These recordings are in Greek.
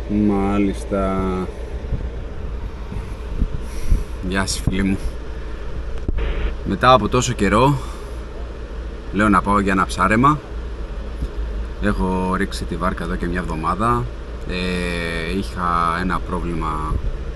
Μάλιστα. Γεια σας φίλοι μου. Μετά από τόσο καιρό λέω να πάω για ένα ψάρεμα. Έχω ρίξει τη βάρκα εδώ και μια εβδομάδα. Είχα ένα πρόβλημα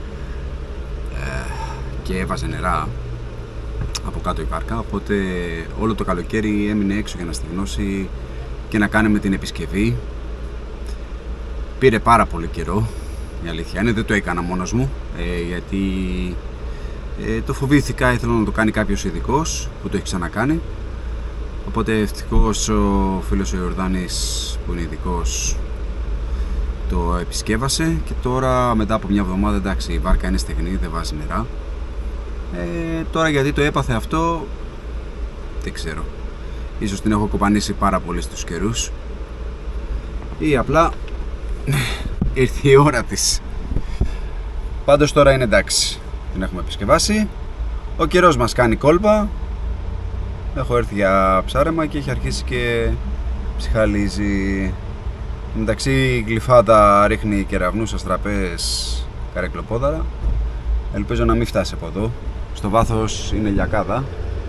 και έβαζε νερά από κάτω η βάρκα, οπότε όλο το καλοκαίρι έμεινε έξω για να στεγνώσει και να κάνουμε την επισκευή. Πήρε πάρα πολύ καιρό, η αλήθεια είναι, δεν το έκανα μόνος μου, γιατί το φοβήθηκα, ήθελα να το κάνει κάποιος ειδικός που το έχει ξανακάνει. Οπότε ευτυχώς ο φίλος ο Ιορδάνης που είναι ειδικός το επισκεύασε και τώρα μετά από μια εβδομάδα, εντάξει, η βάρκα είναι στεγνή, δεν βάζει νερά. Τώρα γιατί το έπαθε αυτό δεν ξέρω, ίσως την έχω κοπανίσει πάρα πολύ στους καιρούς ή απλά ήρθε η ώρα της. Πάντως τώρα είναι εντάξει, την έχουμε επισκευάσει, ο καιρός μας κάνει κόλπα. Έχω έρθει για ψάρεμα και έχει αρχίσει και ψυχαλίζει. Εντάξει, η γλυφάδα ρίχνει κεραυνούς, αστραπές, καρεκλοπόδαρα. Ελπίζω να μην φτάσει από εδώ. Στο βάθος είναι λιακάδα,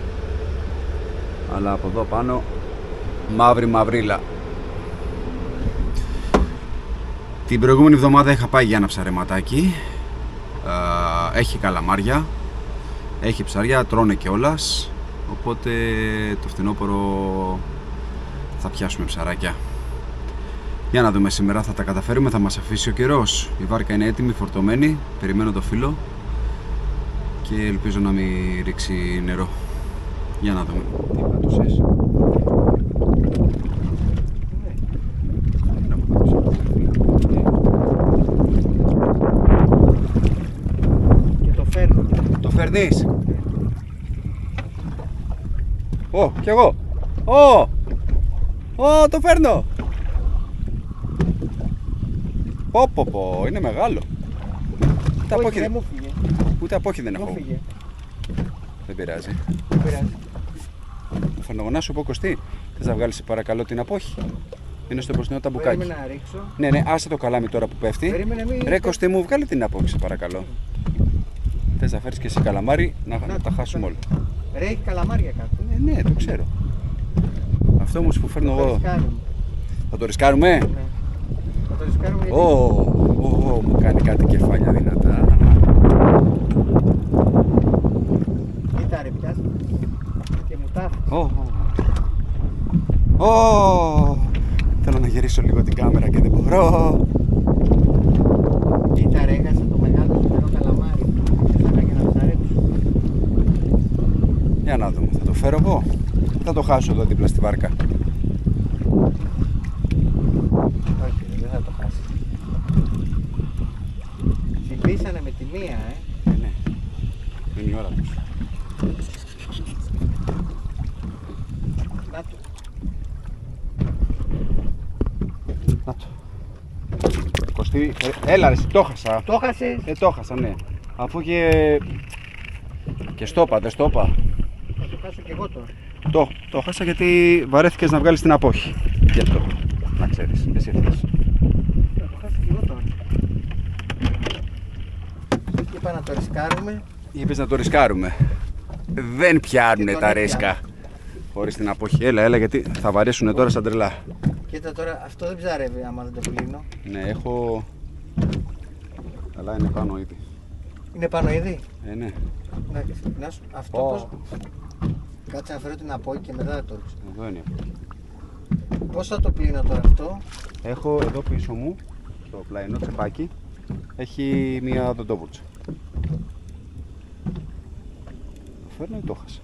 αλλά από εδώ πάνω μαύρη μαυρίλα. Την προηγούμενη εβδομάδα είχα πάει για ένα ψαρεματάκι. Έχει καλαμάρια, έχει ψάρια, τρώνε κιόλας. Οπότε το φθινόπωρο θα πιάσουμε ψαράκια. Για να δούμε σήμερα, θα τα καταφέρουμε, θα μας αφήσει ο καιρός. Η βάρκα είναι έτοιμη, φορτωμένη, περιμένω το φύλλο και ελπίζω να μην ρίξει νερό. Για να δούμε. Τι πατούσες? Και το φέρνω. Το φέρνεις? Κι εγώ. Το φέρνω. Πω, είναι μεγάλο. Όχι, δεν μου φύγε. Ούτε απόχη δεν έχω. Μου φύγε. Δεν πειράζει. Δεν πειράζει. Ο φαρνογονά σου πω Κωστή, θες να βγάλεις παρακαλώ την απόχη? Είναι στο μπροστινό ταμπουκάκι. Περίμενα να ρίξω. Ναι, άσε το καλάμι τώρα που πέφτει. Περίμενε, μην... Ρε Κωστή μου, βγάλει την απόχη σε παρακαλώ. Θες να φέρεις και εσύ καλαμάρι, να τα χάσουμε όλα. Ρε, έχει καλαμάρια κάτω. Ναι, το ξέρω. Αυτό όμως που φέρνω εγώ. Ρισκάρουμε. Θα το ρισκάρουμε? Ναι. Θα το ρισκάρουμε γιατί... Μου κάνει κάτι κεφάλια δυνατά. Κοίτα ρε, πιάσε. Και μου τα Θέλω να γυρίσω λίγο την κάμερα και δεν μπορώ. Κοίτα ρε, έχασα το μεγάλο σφαιρό καλαμάρι. Ήθελα και να ψαρέψω. Για να δούμε, θα το φέρω εγώ. Θα το χάσω εδώ δίπλα στη βάρκα. Όχι, δεν θα το χάσει. Συμπήσανε με τη μία, Ναι. Είναι η ώρα τους. Να το. Να το. Κωστή, έλα ρε, το χάσα. Το χάσες. Το χάσα, ναι. Αφού και στόπα, δεν στόπα. Θα το χάσω και εγώ τώρα. Το χάσα γιατί βαρέθηκες να βγάλεις την απόχη. Γι' αυτό, να ξέρεις, εσύ θες. Θα το χάσω και εγώ τώρα. Είπα να το ρισκάρουμε. Είπες να το ρισκάρουμε. Δεν πιάνουνε τον τα έπιανε. ρίσκα χωρίς την απόχη. Έλα, γιατί θα βαρέσουνε τώρα σαν τρελά. Κοίτα τώρα, αυτό δεν ψαρεύει άμα δεν το πλύνω. Ναι, έχω... Αλλά είναι πάνω ήδη. Είναι πάνω ήδη. Ναι. Να σου, αυτό πώς... Κάτσε να φέρω την απόκη και μετά θα το ρίξω. Εδώ είναι. Πώς θα το πλύνω τώρα αυτό? Έχω εδώ πίσω μου, στο πλαϊνό τσεπάκι, έχει μία δοντόβουρτσα. Το φέρνω ή το χάσα?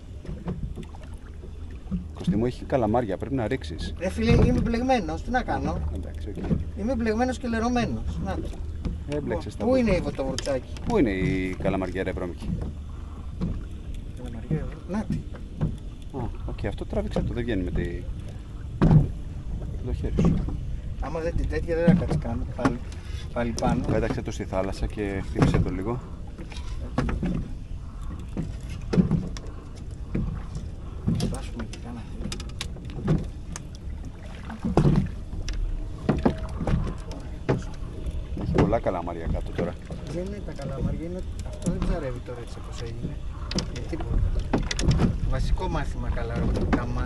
Κωστή μου, έχει καλαμάρια, πρέπει να ρίξεις. Ρε φίλε, είμαι μπλεγμένος, τι να κάνω? Εντάξει, οκ. Είμαι μπλεγμένος και λερωμένος. Να το. Έμπλεξες τα Πού βούτυρα. είναι το βουρτσάκι? Πού είναι η καλαμαριά ρε βρώμικη? Να τη. Οκ, αυτό τράβηξε το, δεν βγαίνει με το χέρι σου. Άμα δεν την τέτοια δεν θα κάτσει καν πάλι πάνω. Πέταξε το στη θάλασσα και χτύπησε το λίγο. Βάσουμε και κάνα. πολλά καλαμάρια κάτω τώρα. Δεν είναι τα καλαμάρια, είναι... αυτό δεν ψαρεύει τώρα έτσι όπως έγινε. Τίποτα. Βασικό μάθημα καλαμάρια.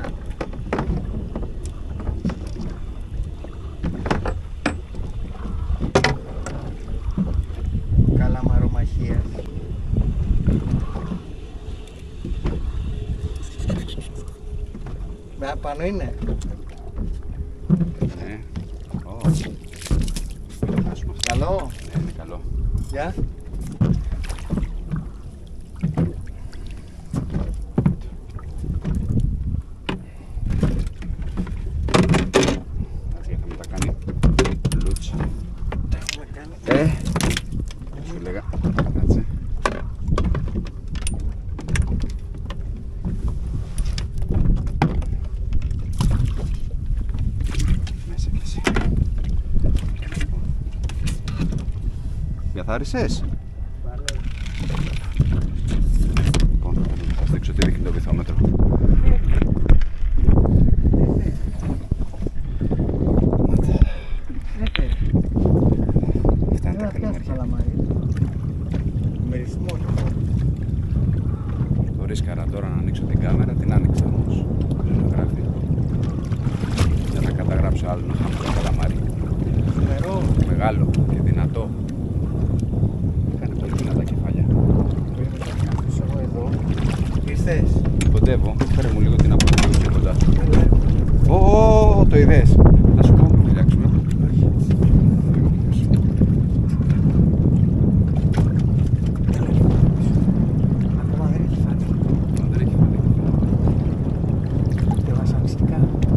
Καλαμαρομαχίας. Με πάνω είναι. Ναι. Καλό. Ναι, είναι καλό. Γεια. Είχαμε τα κάνει λούτσα. Σου λέγα. Κάτσε. Μέσα κι εσύ. Καθάρισες? Λοιπόν, θα δείξω τι δείχνει το βυθόμετρο. Αυτά είναι τα καλημέρια. Με ρυθμό. Το ρίσκαρα τώρα να ανοίξω την κάμερα, την άνοιξα όμως. Ζωγράφει. Για να καταγράψω άλλο ένα χαμηλό καλαμάρι. Νερό. Μεγάλο και δυνατό. Κάνει πολύ δυνατά κεφάλια. Εγώ εδώ. Ήρθες. Κοντεύω, φέρε μου λίγο την αποκλείω πιο κοντά. Ω, το είδες. Να σου πω να μιλάξουμε. Ακόμα δεν έχει φάνει. Δεν έχει φάνει. Και βασανιστικά.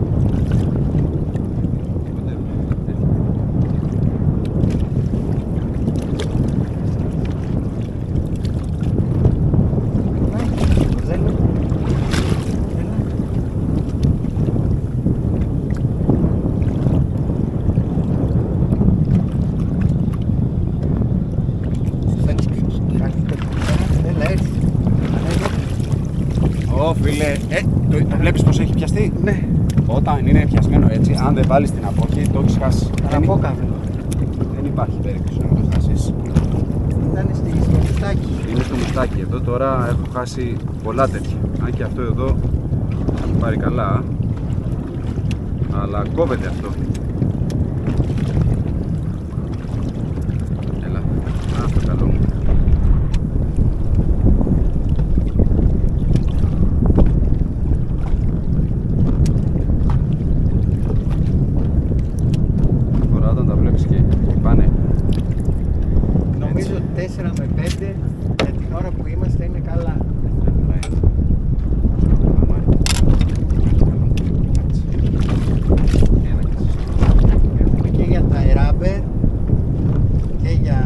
Φίλε, το βλέπεις πως έχει πιαστεί? Ναι. Όταν είναι πιασμένο έτσι, αν δεν βάλεις την απόκη, το έχεις χάσει. Αναπόκαυλο. Δεν υπάρχει περίπτωση να το χάσεις. Ήταν στο μουστάκι. Είναι στο μουστάκι. Εδώ τώρα έχω χάσει πολλά τέτοια. Αν και αυτό εδώ έχει πάρει καλά, αλλά κόβεται αυτό. Έλα, το καλό μου. Τώρα όταν τα βλέπεις και πάνε. Νομίζω 4 με 5 για την ώρα που είμαστε είναι καλά. Έχουμε και για τα ράμπερ και για...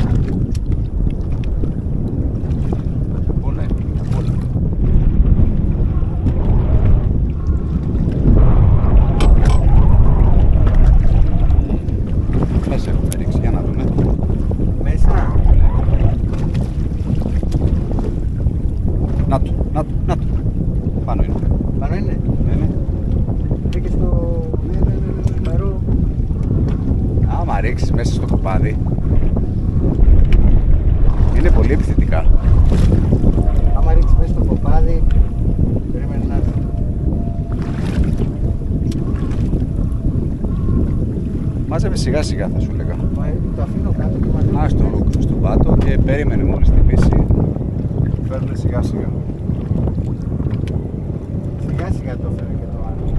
Όλα είναι, όλα. Μέσα έχουμε ρίξει, για να δούμε. Μέσα. Να το. Πάνω είναι. Πάνω είναι. Ναι. Μπήκε στο νερό. Άμα ρίξεις μέσα στο κοπάδι, είναι πολύ επιθετικά. Άμα ρίξεις μέσα στο κοπάδι, περίμενε να έρθει. Μάζευε σιγά σιγά, θα σου λέγα. Το αφήνω κάτω και μαζεύω. Να στον πάτο και περίμενε μόλις την πίση. Φέρνε σιγά σιγά. Σιγά σιγά το έφερε και το άλλο.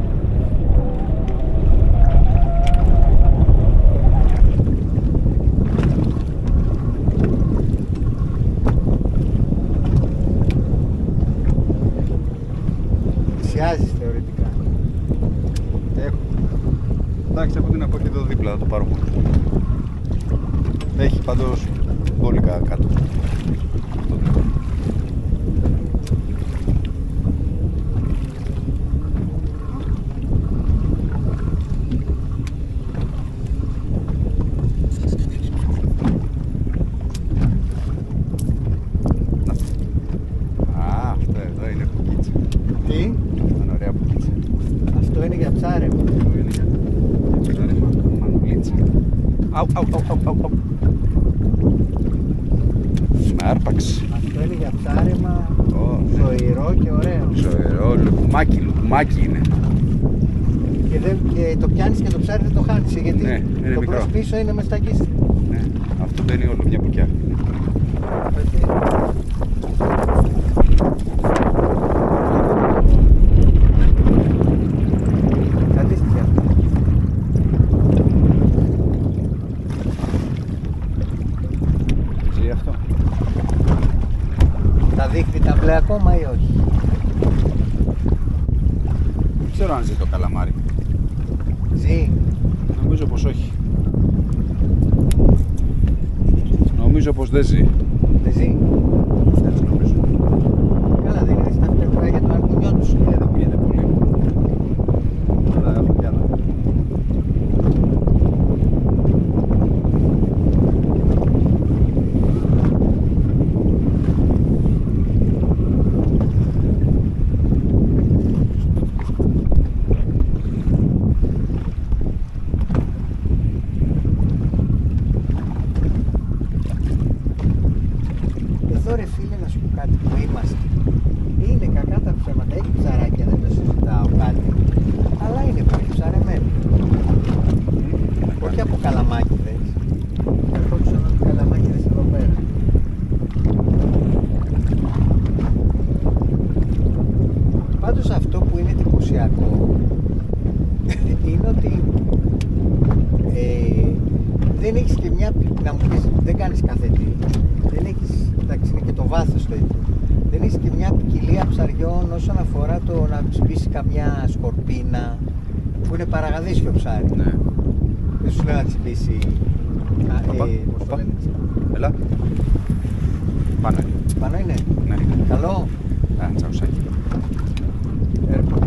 Πλησιάζεις θεωρητικά. Έχω. Εντάξει, έχω την απόκη εδώ δίπλα, θα το πάρω μόνο. Έχει πάντως μπόλικα κάτω. Αυτό εδώ είναι πουκίτσα. Τι? Είναι ωραία πουκίτσα. Αυτό είναι για ψάρεμα. Αυτό είναι για ψάρεμα, μανουλίτσα. Αου. Με άρπαξε. Αυτό είναι για ψάρεμα ζωηρό και ωραίο. Ζωηρό, λουκουμάκι είναι. Και το πιάνεις και το ψάρι δεν το χάνεις, γιατί Ναι, είναι το μικρό. προς πίσω είναι μες στα κίστρα. Ναι, αυτό μπαίνει όλο μια μπουκιά. Κατήστηκε αυτό. Ζει αυτό. Τα δείχνει τα μπλε ακόμα ή όχι? Δεν ξέρω αν ζει το καλαμάρι. Ζει. Νομίζω πως όχι. Νομίζω πως δεν ζει. Δεν ζει. Έτσι νομίζω. Καλά, δεν είναι στα φτιαχτά για το αρκουνιό τους. Δεν ακούγεται πολύ. Αλλά έχω κι άλλα. Εδώ ρε φίλε να σου πω κάτι που είμαστε. Είναι κακά τα ψέματα, έχει ψαράκια, δεν το συζητάω κάτι. Αλλά είναι πολύ ψαρεμένο. Όχι από καλαμάκιδες. Ερχόντουσαν από καλαμάκιδες εδώ πέρα. Πάντως αυτό που είναι εντυπωσιακό είναι ότι δεν έχεις και μια, να μου πεις, δεν κάνεις κάθε τι, δεν έχεις, εντάξει είναι και το βάθος το ίδιο, δεν έχεις και μια ποικιλία ψαριών όσον αφορά το να σπίσεις καμιά σκορπίνα που είναι παραγαδίσιο ψάρι. Ναι. Δεν σου λέω να τσιμπήσει, πώς το λένε, Έλα. Πάνω. πάνω είναι, Ναι. καλό, Τσαουσάκι. έρχομαι.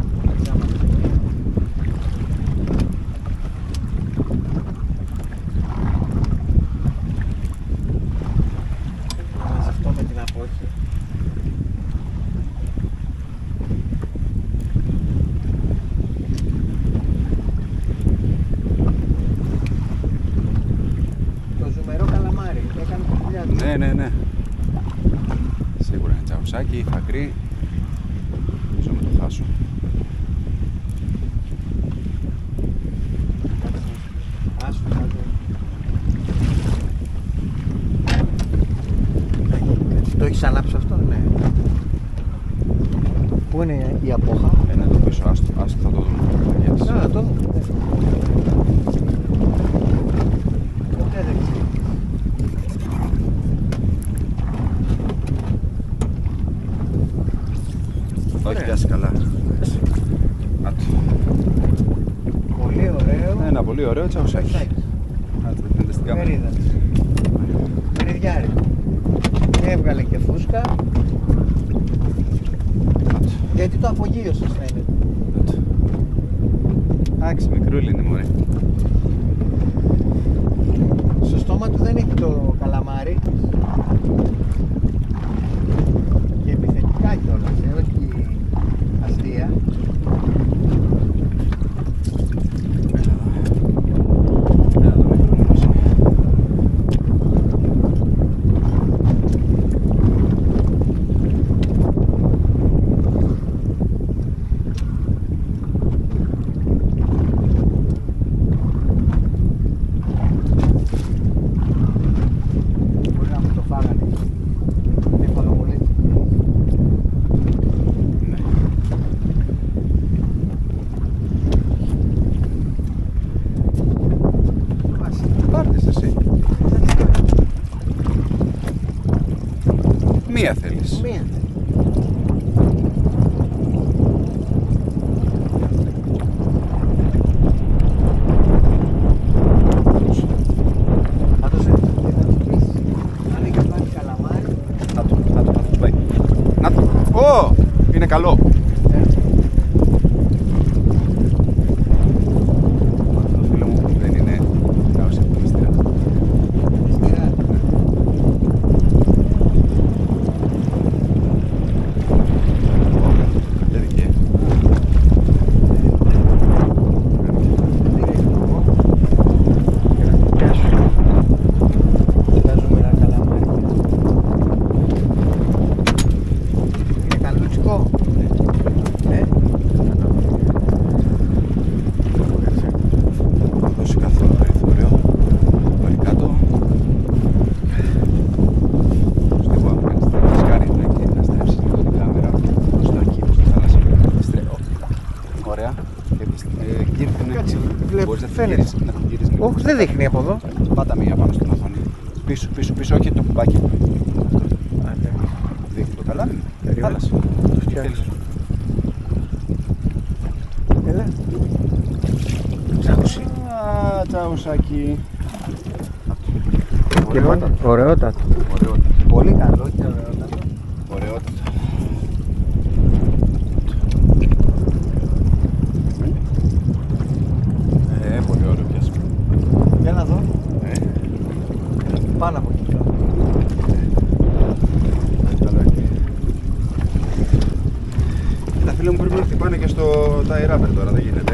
Αυτό με την απόχη. Το ζουμερό καλαμάρι έκανε τη δουλειά του. Ναι. Σίγουρα είναι τσαουσάκι, φακρί. Νομίζω με το χάσω. Άσου, κάτω. Το έχεις ανάψει αυτό, ναι. Πού είναι η απόχα? Είναι εδώ πίσω, άστο θα το δούμε. Γεια σας. Να το δούμε. Ποτέ δεν ξέρεις. Το έχει πιάσει καλά. Εντάξει. Να το. Πολύ ωραίο. Ένα πολύ ωραίο τσαουσάκι. Άντε, δεν φαίνεται στην κάμερα. Μερίδα. Μεριδιάρι. Έβγαλε και φούσκα. Να το. Γιατί το απογείωσες φαίνεται. Να το. Εντάξει, μικρούλι είναι μωρέ. Στο στόμα του δεν έχει το καλαμάρι. Και επιθετικά κιόλας, όχι αστεία. Έλα το μικρούλι μας. Μπορεί να μου το φάγανε. Έφαγα πολύ. Ναι. Πάρτες εσύ. Μία θέλεις. Μία. Πάντως θα του πεις, αν έχεις βάλει καλαμάρι, Να το σπάει. Να το. Ω! Είναι καλό. Το φίλο μου δεν είναι. Κάπως από τη μυστήρα. Μυστήρα. φαίνεται. Όχι, δεν δείχνει από εδώ. Πάτα μία πάνω στην οθόνη. Πίσω, όχι το κουμπάκι. Δείχνει το καλάμι. Χάλασε. Το φτιάχνει. Έλα. Τσάουσι. Τσάουσάκι. Ωραιότατο. Πολύ καλό και ωραιότατο. Ωραιότατο. Πολύ ωραίο πιάσμα. Για να δω. Πάνω από εκεί. Τα φίλια μου πρέπει να χτυπάνε και στο tie rubber τώρα, δεν γίνεται.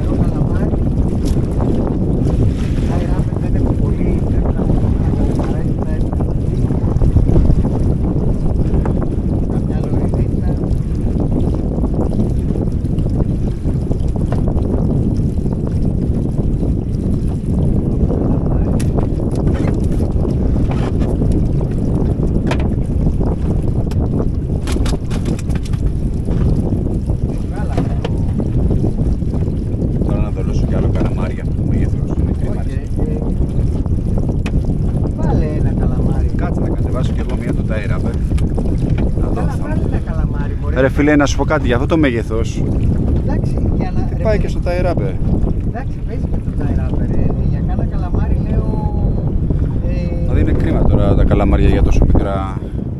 Ρε φίλε, να σου πω κάτι για αυτό το μέγεθος. Εντάξει, για να... Τι πάει και στο tie rubber. Εντάξει, παίζει και το tie rubber. Για κάνα καλαμάρι λέω... Δηλαδή είναι κρίμα τώρα τα καλαμάρια για τόσο μικρά.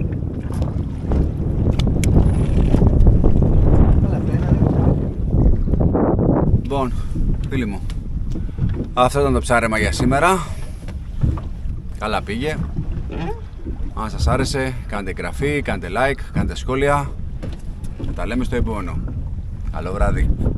Λοιπόν, φίλοι μου, αυτό ήταν το ψάρεμα για σήμερα. Καλά πήγε. Αν σας άρεσε, κάντε εγγραφή, κάντε like, κάντε σχόλια. Τα λέμε στο επόμενο. Καλό βράδυ.